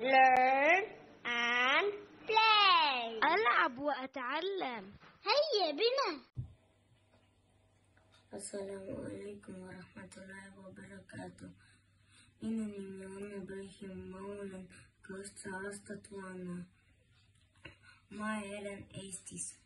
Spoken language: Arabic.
learn and play. ألعب وأتعلم. هيا بنا. السلام عليكم ورحمة الله وبركاته. إنني من إبراهيم مولى كوستا أستطوانا. My Ellen Estes.